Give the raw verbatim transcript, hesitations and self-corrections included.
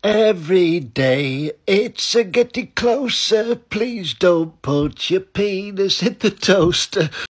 Every day it's a getting closer. Please don't put your penis in the toaster.